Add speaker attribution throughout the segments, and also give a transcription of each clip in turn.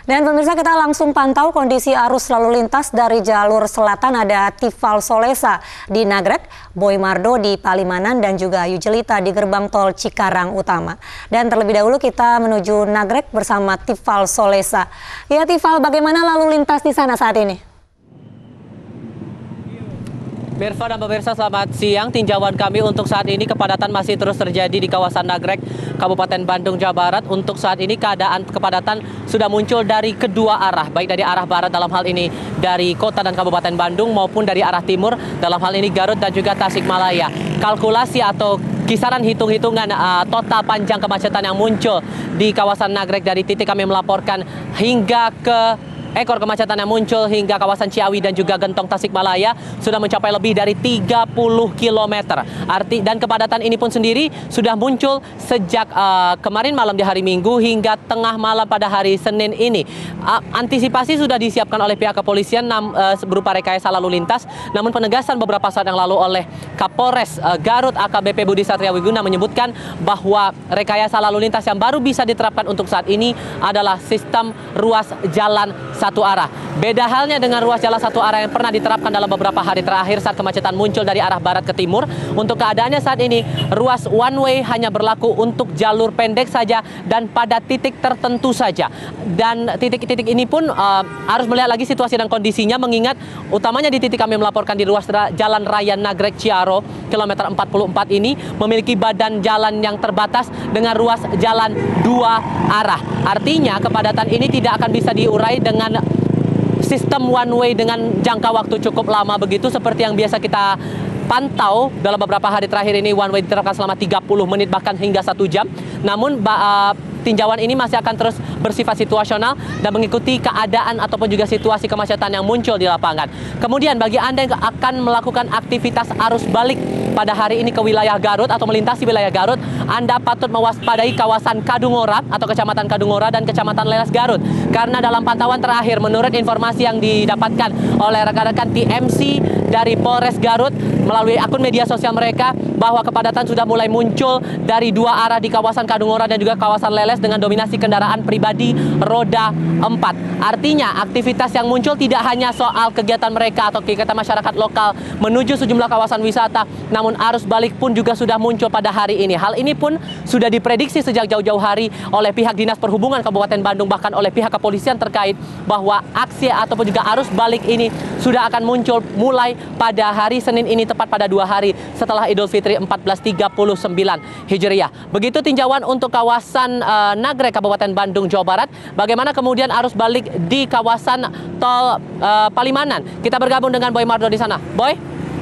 Speaker 1: Dan pemirsa, kita langsung pantau kondisi arus lalu lintas dari jalur selatan. Ada Tifal Solesa di Nagrek, Boy Mardo di Palimanan, dan juga Ayu Jelita di gerbang tol Cikarang Utama. Dan terlebih dahulu kita menuju Nagrek bersama Tifal Solesa. Ya Tifal, bagaimana lalu lintas di sana saat ini?
Speaker 2: Mirsa dan pemirsa, selamat siang. Tinjauan kami untuk saat ini kepadatan masih terus terjadi di kawasan Nagrek, Kabupaten Bandung, Jawa Barat. Untuk saat ini keadaan kepadatan sudah muncul dari kedua arah, baik dari arah barat dalam hal ini dari kota dan Kabupaten Bandung maupun dari arah timur dalam hal ini Garut dan juga Tasikmalaya. Kalkulasi atau kisaran hitung-hitungan total panjang kemacetan yang muncul di kawasan Nagrek dari titik kami melaporkan hingga ke ekor kemacetan yang muncul hingga kawasan Ciawi dan juga Gentong Tasikmalaya sudah mencapai lebih dari 30 km. Dan kepadatan ini pun sendiri sudah muncul sejak kemarin malam di hari Minggu hingga tengah malam pada hari Senin ini. Antisipasi sudah disiapkan oleh pihak kepolisian berupa rekayasa lalu lintas. Namun penegasan beberapa saat yang lalu oleh Kapolres Garut AKBP Budi Satria Wiguna menyebutkan bahwa rekayasa lalu lintas yang baru bisa diterapkan untuk saat ini adalah sistem ruas jalan satu arah. Beda halnya dengan ruas jalan satu arah yang pernah diterapkan dalam beberapa hari terakhir saat kemacetan muncul dari arah barat ke timur. Untuk keadaannya saat ini, ruas one way hanya berlaku untuk jalur pendek saja dan pada titik tertentu saja. Dan titik-titik ini pun harus melihat lagi situasi dan kondisinya, mengingat utamanya di titik kami melaporkan di ruas jalan raya Nagrek Ciaro kilometer 44 ini memiliki badan jalan yang terbatas dengan ruas jalan dua arah. Artinya kepadatan ini tidak akan bisa diurai dengan sistem one way dengan jangka waktu cukup lama begitu seperti yang biasa kita pantau dalam beberapa hari terakhir ini. One way diterapkan selama 30 menit bahkan hingga 1 jam. Namun tinjauan ini masih akan terus bersifat situasional dan mengikuti keadaan ataupun juga situasi kemacetan yang muncul di lapangan. Kemudian bagi Anda yang akan melakukan aktivitas arus balik pada hari ini ke wilayah Garut atau melintasi wilayah Garut, Anda patut mewaspadai kawasan Kadungora atau Kecamatan Kadungora dan Kecamatan Leles Garut. Karena dalam pantauan terakhir menurut informasi yang didapatkan oleh rekan-rekan TMC dari Polres Garut melalui akun media sosial mereka bahwa kepadatan sudah mulai muncul dari dua arah di kawasan Kadungora dan juga kawasan Leles dengan dominasi kendaraan pribadi roda 4. Artinya aktivitas yang muncul tidak hanya soal kegiatan mereka atau kegiatan masyarakat lokal menuju sejumlah kawasan wisata, namun arus balik pun juga sudah muncul pada hari ini. Hal ini pun sudah diprediksi sejak jauh-jauh hari oleh pihak Dinas Perhubungan Kabupaten Bandung, bahkan oleh pihak kepolisian terkait bahwa aksi ataupun juga arus balik ini sudah akan muncul mulai pada hari Senin ini, tepat pada 2 hari setelah Idul Fitri 1439 Hijriah. Begitu tinjauan untuk kawasan Nagrek Kabupaten Bandung, Jawa Barat. Bagaimana kemudian arus balik di kawasan tol Palimanan? Kita bergabung dengan Boy Mardo di sana. Boy?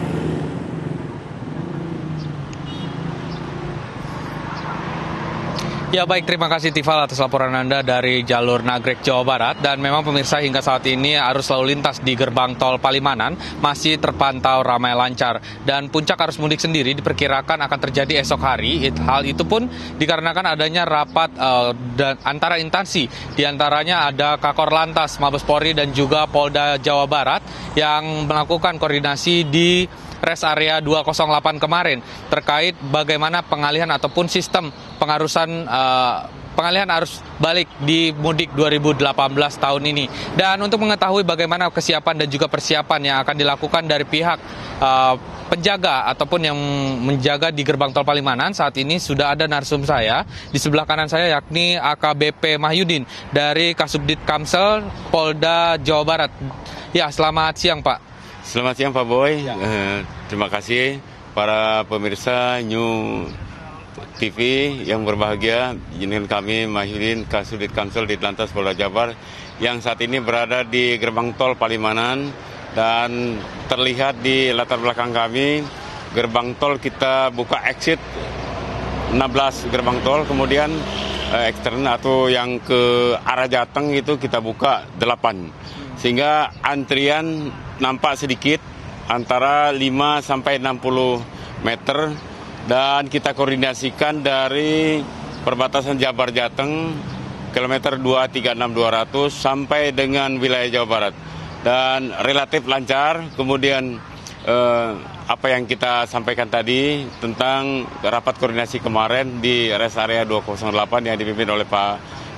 Speaker 3: Ya baik, terima kasih Tifal atas laporan Anda dari jalur Nagrek, Jawa Barat. Dan memang pemirsa, hingga saat ini arus lalu lintas di gerbang tol Palimanan masih terpantau ramai lancar. Dan puncak arus mudik sendiri diperkirakan akan terjadi esok hari. Hal itu pun dikarenakan adanya rapat antara instansi. Di antaranya ada Kakor Lantas, Mabes Polri dan juga Polda Jawa Barat yang melakukan koordinasi di Res Area 208 kemarin terkait bagaimana pengalihan ataupun sistem pengalihan arus balik di mudik 2018 tahun ini. Dan untuk mengetahui bagaimana kesiapan dan juga persiapan yang akan dilakukan dari pihak penjaga ataupun yang menjaga di gerbang tol Palimanan, saat ini sudah ada narsum saya di sebelah kanan saya, yakni AKBP Mahyudin dari Kasubdit Kamsel Polda Jawa Barat. Ya, selamat siang Pak.
Speaker 4: Selamat siang Pak Boy. Terima kasih para pemirsa New TV yang berbahagia. Izin kami Mahyudin, Kasubdit Kamsel di Lantas Polda Jabar yang saat ini berada di gerbang tol Palimanan, dan terlihat di latar belakang kami gerbang tol kita buka exit 16 gerbang tol, kemudian eksternal atau yang ke arah Jateng itu kita buka 8. Sehingga antrian nampak sedikit antara 5 sampai 60 meter, dan kita koordinasikan dari perbatasan Jabar Jateng kilometer 236-200 sampai dengan wilayah Jawa Barat, dan relatif lancar. Kemudian apa yang kita sampaikan tadi tentang rapat koordinasi kemarin di Res Area 208 yang dipimpin oleh Pak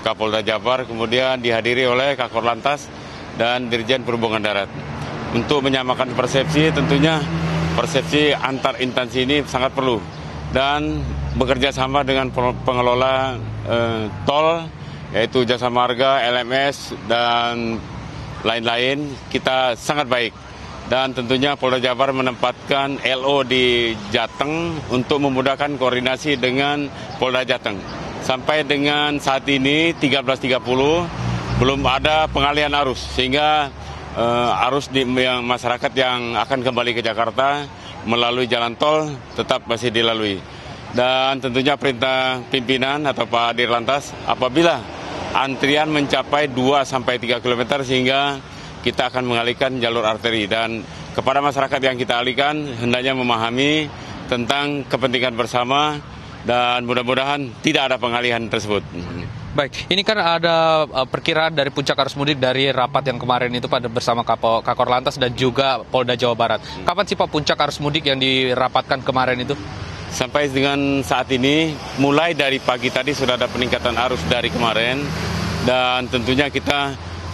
Speaker 4: Kapolda Jabar, kemudian dihadiri oleh Kakor Lantas dan Dirjen Perhubungan Darat. Untuk menyamakan persepsi, tentunya persepsi antar instansi ini sangat perlu. Dan bekerja sama dengan pengelola tol, yaitu Jasa Marga, LMS, dan lain-lain, kita sangat baik. Dan tentunya Polda Jabar menempatkan LO di Jateng untuk memudahkan koordinasi dengan Polda Jateng. Sampai dengan saat ini 13.30 belum ada pengalihan arus, sehingga arus masyarakat yang akan kembali ke Jakarta melalui jalan tol tetap masih dilalui. Dan tentunya perintah pimpinan atau Pak Dirlantas, apabila antrian mencapai 2-3 km sehingga kita akan mengalihkan jalur arteri. Dan kepada masyarakat yang kita alihkan hendaknya memahami tentang kepentingan bersama dan mudah-mudahan tidak ada pengalihan tersebut.
Speaker 3: Baik, ini kan ada perkiraan dari puncak arus mudik dari rapat yang kemarin itu pada bersama Kakor Lantas dan juga Polda Jawa Barat. Kapan sih Pak puncak arus mudik yang dirapatkan kemarin itu?
Speaker 4: Sampai dengan saat ini, mulai dari pagi tadi sudah ada peningkatan arus dari kemarin, dan tentunya kita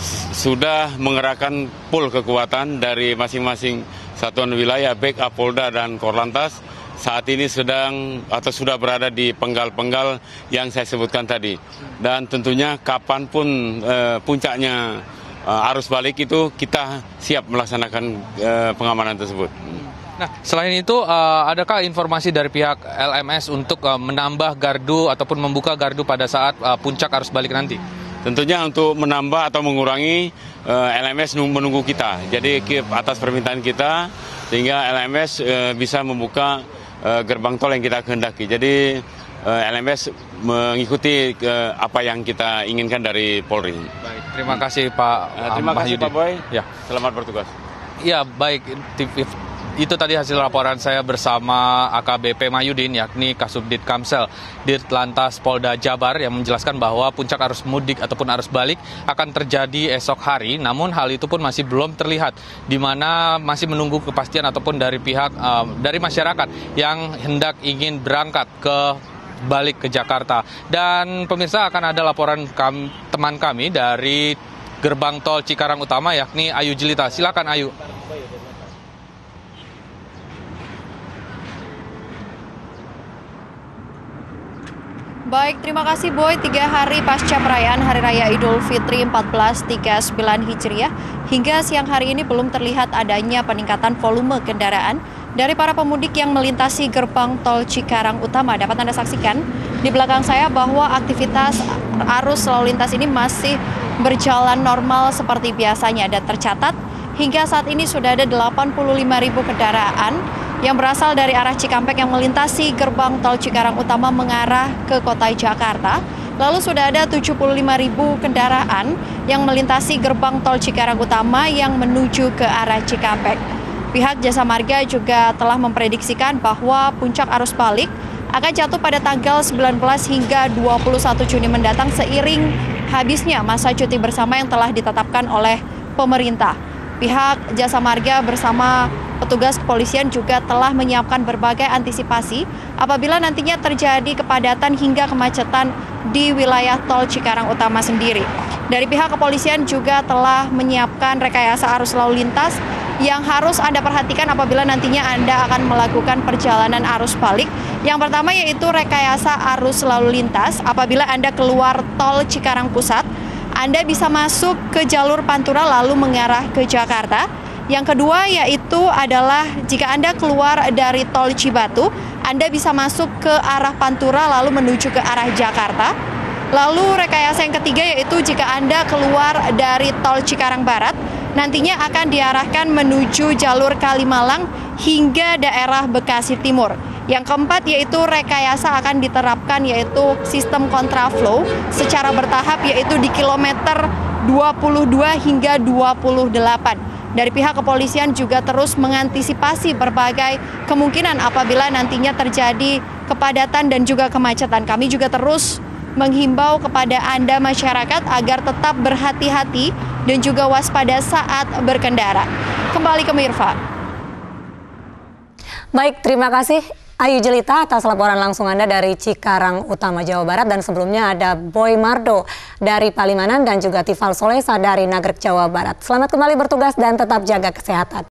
Speaker 4: sudah mengerahkan full kekuatan dari masing-masing satuan wilayah, baik Polda dan Korlantas. Saat ini sudah berada di penggal-penggal yang saya sebutkan tadi. Dan tentunya kapanpun puncaknya arus balik itu kita siap melaksanakan pengamanan tersebut.
Speaker 3: Nah, selain itu, adakah informasi dari pihak LMS untuk menambah gardu ataupun membuka gardu pada saat puncak arus balik nanti?
Speaker 4: Tentunya untuk menambah atau mengurangi, LMS menunggu kita. Jadi atas permintaan kita, sehingga LMS bisa membuka gerbang tol yang kita kehendaki. Jadi LMS mengikuti apa yang kita inginkan dari Polri.
Speaker 3: Baik, terima kasih Pak
Speaker 4: terima kasih
Speaker 3: Mahyudin.
Speaker 4: Pak Boy.
Speaker 3: Ya.
Speaker 4: Selamat bertugas.
Speaker 3: Ya, baik. Itu tadi hasil laporan saya bersama AKBP Mahyudin, yakni Kasubdit Kamsel Ditlantas Polda Jabar, yang menjelaskan bahwa puncak arus mudik ataupun arus balik akan terjadi esok hari. Namun hal itu pun masih belum terlihat, di mana masih menunggu kepastian ataupun dari pihak dari masyarakat yang hendak ingin berangkat balik ke Jakarta. Dan pemirsa, akan ada laporan teman kami dari gerbang tol Cikarang Utama, yakni Ayu Jelita. Silakan Ayu.
Speaker 5: Baik, terima kasih Boy. 3 hari pasca perayaan Hari Raya Idul Fitri 1439 Hijriah, hingga siang hari ini belum terlihat adanya peningkatan volume kendaraan dari para pemudik yang melintasi gerbang tol Cikarang Utama. Dapat Anda saksikan di belakang saya bahwa aktivitas arus lalu lintas ini masih berjalan normal seperti biasanya, dan tercatat hingga saat ini sudah ada 85.000 kendaraan yang berasal dari arah Cikampek yang melintasi gerbang tol Cikarang Utama mengarah ke kota Jakarta. Lalu sudah ada 75.000 kendaraan yang melintasi gerbang tol Cikarang Utama yang menuju ke arah Cikampek. Pihak Jasa Marga juga telah memprediksikan bahwa puncak arus balik akan jatuh pada tanggal 19 hingga 21 Juni mendatang seiring habisnya masa cuti bersama yang telah ditetapkan oleh pemerintah. Pihak Jasa Marga bersama petugas kepolisian juga telah menyiapkan berbagai antisipasi apabila nantinya terjadi kepadatan hingga kemacetan di wilayah tol Cikarang Utama sendiri. Dari pihak kepolisian juga telah menyiapkan rekayasa arus lalu lintas yang harus Anda perhatikan apabila nantinya Anda akan melakukan perjalanan arus balik. Yang pertama yaitu rekayasa arus lalu lintas apabila Anda keluar tol Cikarang Pusat, Anda bisa masuk ke jalur Pantura lalu mengarah ke Jakarta. Yang kedua yaitu adalah jika Anda keluar dari tol Cibatu, Anda bisa masuk ke arah Pantura lalu menuju ke arah Jakarta. Lalu rekayasa yang ketiga yaitu jika Anda keluar dari tol Cikarang Barat, nantinya akan diarahkan menuju jalur Kalimalang hingga daerah Bekasi Timur. Yang keempat yaitu rekayasa akan diterapkan yaitu sistem kontraflow secara bertahap yaitu di kilometer 22 hingga 28. Dari pihak kepolisian juga terus mengantisipasi berbagai kemungkinan apabila nantinya terjadi kepadatan dan juga kemacetan. Kami juga terus menghimbau kepada Anda masyarakat agar tetap berhati-hati dan juga waspada saat berkendara. Kembali ke Mirfa.
Speaker 1: Baik, terima kasih Ayu Jelita atas laporan langsung Anda dari Cikarang Utama, Jawa Barat. Dan sebelumnya ada Boy Mardo dari Palimanan dan juga Tifal Solesa dari Nagrek, Jawa Barat. Selamat kembali bertugas dan tetap jaga kesehatan.